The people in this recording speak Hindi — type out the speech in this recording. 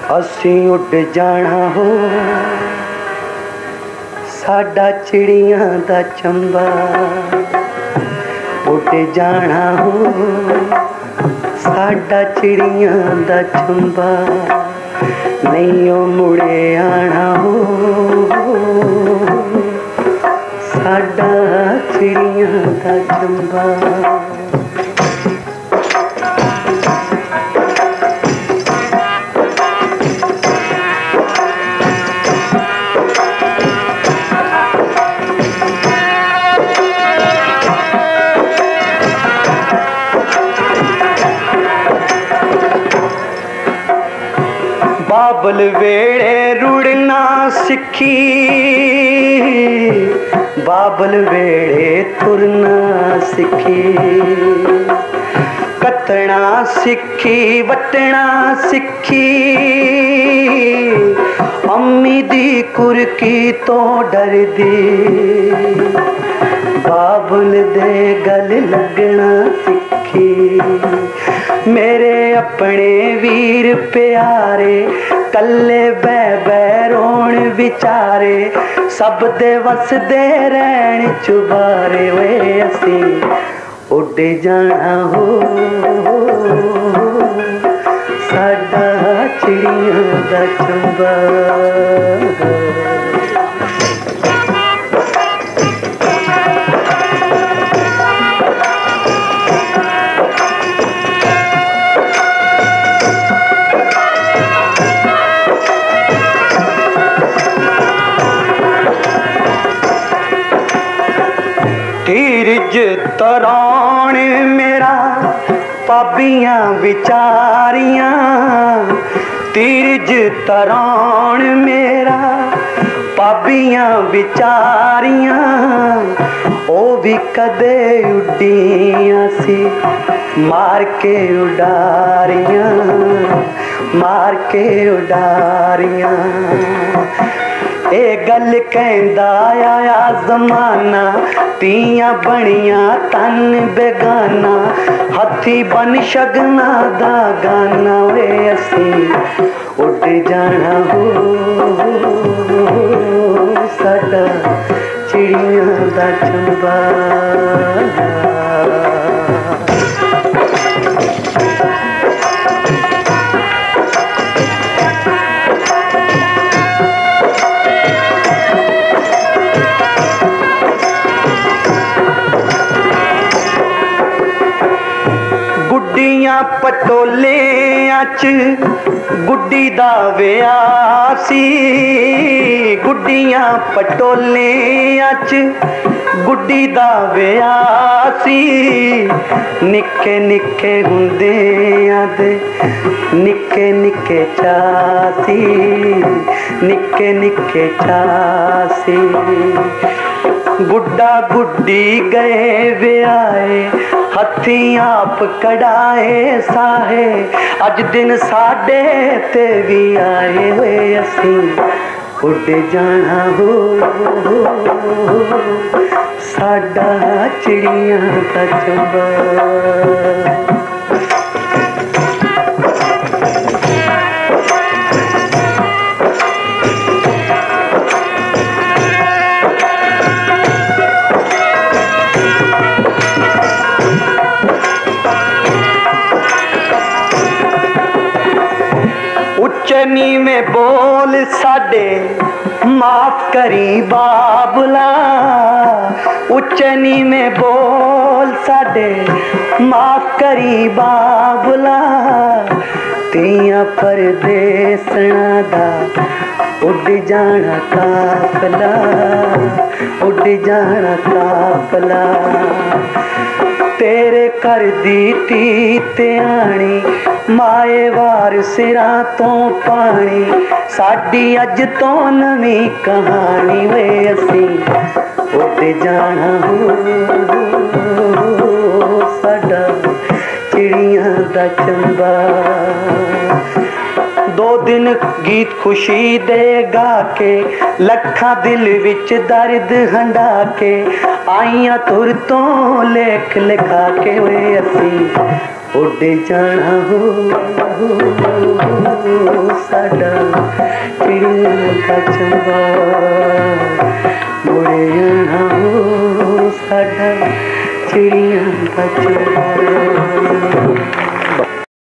असी उड़ जाना हो साडा चिड़ियां दा चंबा, उड़ जाना हो साडा चिड़ियां दा चंबा, नहीं ओ मुड़े आना हो साडा चिड़ियां दा चंबा। बाबल वेड़े रुड़ना सिखी, बाबल वेड़े तुरना सिखी, कतना सिखी वटना सिखी, अम्मी दी कुरकी तो डर दी, बाबल दे गल लगना सिखी, मेरे अपने वीर प्यारे कल्ले बै बै रोण विचारे, सब दे वसदे रहन चुबारे, वे असी उड़ जाना हो साडा चिड़ियां दा चंबा। तीरज तराण मेरा पाबियां विचारियां, तीरज तराण मेरा पाबियां विचारियां, ओ भी कदे उड्डियां सी मार के उडारियां, मार के उडारियां। ए गल कहंदा आया जमाना, तियां बनिया तन बेगाना, हथी बन शगना दा गाना, वे असी उड़ जाना हो साडा चिड़ियां दा चंबा। गुड्डियां पटोलियां च गुड्डी दा विआह सी, गुड्डियां पटोलियां च गुड्डी दा विआह सी, निक्के निक्के हुंदियां दे निक्के निक्के चासी, निक्के निक्के चासी, गुड्डा गुड्डी गए विआए हथी आप कढ़ाए साहे, अज दिन साडे ते भी आए, वे असी उड़ जाना हो साडा चिड़ियां दा चंबा। उच्चनी में बोल साडे माफ करी बाबुला, उच्चनी में बोल साडे माफ करी बाबुला, तियां परदेसना दा उड़ जाना काफला, उड़ जाना काफला, तेरे कर दी ती त्याणी माए वार सिरां तो पानी, साडी अज तो नवी कहानी, वे असी उड़ जाना हो साडा चिड़ियां दा चंबा। दो दिन गीत खुशी दे गा के, लखा दिल विच दर्द हंडा के, आइयां तुर तो लेख लिखा के, वे असी उड़ जाना हो साडा चंबा मुड़े ना हो साडा चिड़ियां दा चंबा।